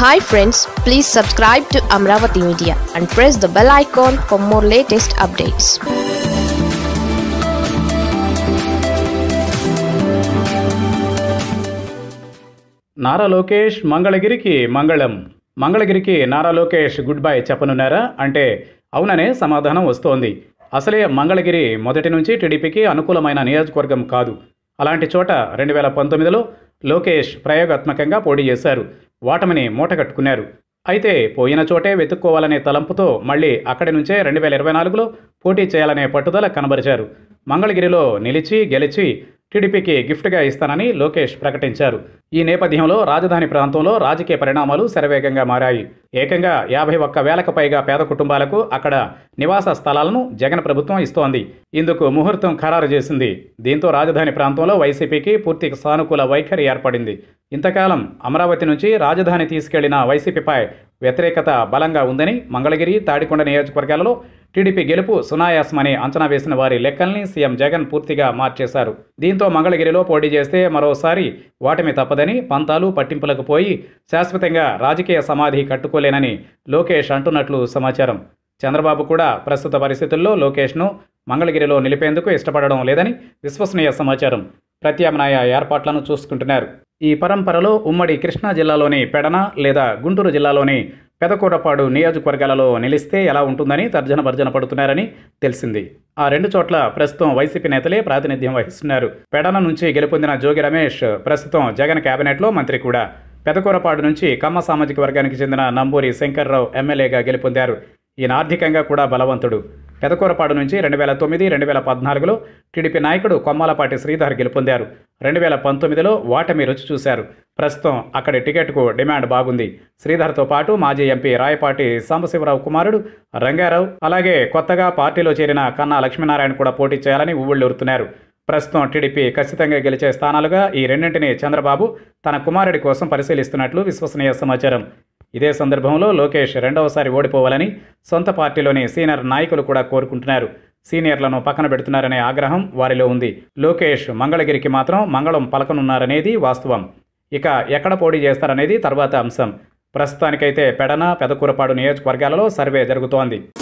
Hi friends, please subscribe to Amaravathi Media and press the bell icon for more latest updates. Nara Lokesh మంగళగిరికి మంగళం. మంగళగిరికి Nara Lokesh goodbye చెప్పనున్నారా అంటే అవుననే సమాధానం వస్తోంది. అసలే మంగళగిరి మొదటి నుంచి టీడీపీకి అనుకూలమైన నియోజకవర్గం కాదు. అలాంటి చోట 2019లో లోకేష్ ప్రయోగాత్మకంగా పోటీ చేశారు. ఓటమిని మూటగట్టుకున్నారు. అయితే పోయిన చోటే వెతుక్కోవాలనే తలంపుతో మళ్ళీ అక్కడి నుంచే 2024లో పోటీ చేయాలనే పట్టుదల కనబరిచారు. మంగళగిరిలో నిలిచి గెలిచి టీడీపీకి గిఫ్ట్గా ఇస్తానని లోకేష్ ప్రకటించారు. ఈ నేపథ్యంలో రాజధాని ప్రాంతంలో రాజకీయ పరిణామాలు శరవేగంగా మారాయి. ఏకంగా 51,000కు పైగా పేద కుటుంబాలకు అక్కడ నివాస స్థలాలను జగన్ ప్రభుత్వం ఇస్తోంది. ఇందుకు ముహూర్తం ఖరారు చేసింది. దీంతో రాజధాని ప్రాంతంలో వైసీపీకి పూర్తి సానుకూల వైఖరి ఏర్పడింది. ఇంతకాలం అమరావతి నుంచి రాజధాని తీసుకెళ్లిన వైసీపీపై వ్యతిరేకత బలంగా ఉందని మంగళగిరి, తాడికొండ నియోజకవర్గాలలో టీడీపీ గెలుపు సునాయాసమని అంచనా వేసిన వారి లెక్కల్ని సీఎం జగన్ పూర్తిగా మార్చేశారు. దీంతో మంగళగిరిలో పోటీ చేస్తే మరోసారి ఓటమి తప్పదని, పంతాలు పట్టింపులకు పోయి శాశ్వతంగా రాజకీయ సమాధి కట్టుకోలేనని లోకేష్ అంటున్నట్లు సమాచారం. చంద్రబాబు కూడా ప్రస్తుత పరిస్థితుల్లో లోకేష్ను మంగళగిరిలో నిలిపేందుకు ఇష్టపడడం లేదని విశ్వసనీయ సమాచారం. ప్రత్యామ్నాయ ఏర్పాట్లను చూసుకుంటున్నారు. ఈ పరంపరలో ఉమ్మడి కృష్ణా జిల్లాలోని పెడన లేదా గుంటూరు జిల్లాలోని పెదకూరపాడు నియోజకవర్గాలలో నిలిస్తే ఎలా ఉంటుందని తర్జన పడుతున్నారని తెలిసింది. ఆ రెండు చోట్ల ప్రస్తుతం వైసీపీ నేతలే ప్రాతినిధ్యం వహిస్తున్నారు. పెడన నుంచి గెలుపొందిన జోగి రమేష్ ప్రస్తుతం జగన్ కేబినెట్లో మంత్రి కూడా. పెదకూరపాడు నుంచి కమ్మ సామాజిక వర్గానికి చెందిన నంబూరి శంకర్రావు ఎమ్మెల్యేగా గెలుపొందారు. ఈయన ఆర్థికంగా కూడా బలవంతుడు. పెదకూరపాడు నుంచి 2009, 2014లో టీడీపీ నాయకుడు కొమ్మాలపాటి శ్రీధర్ గెలుపొందారు. 2019లో ఓటమి రుచి చూశారు. ప్రస్తుతం అక్కడి టికెట్కు డిమాండ్ బాగుంది. శ్రీధర్తో పాటు మాజీ ఎంపీ రాయపాటి సాంబశివరావు కుమారుడు రంగారావు, అలాగే కొత్తగా పార్టీలో చేరిన కన్నా లక్ష్మీనారాయణ కూడా పోటీ చేయాలని ఉవ్వుళ్లూరుతున్నారు. ప్రస్తుతం టీడీపీ ఖచ్చితంగా గెలిచే స్థానాలుగా ఈ రెండింటిని చంద్రబాబు తన కుమారుడి కోసం పరిశీలిస్తున్నట్లు విశ్వసనీయ సమాచారం. ఇదే సందర్భంలో లోకేష్ రెండవసారి ఓడిపోవాలని సొంత పార్టీలోని సీనియర్ నాయకులు కూడా కోరుకుంటున్నారు. సీనియర్లను పక్కన పెడుతున్నారనే ఆగ్రహం వారిలో ఉంది. లోకేష్ మంగళగిరికి మాత్రం మంగళం పలకనున్నారనేది వాస్తవం. ఇక ఎక్కడ పోటీ చేస్తారనేది తర్వాత అంశం. ప్రస్తుతానికైతే పెడన, పెదకూరపాడు నియోజకవర్గాలలో సర్వే జరుగుతోంది.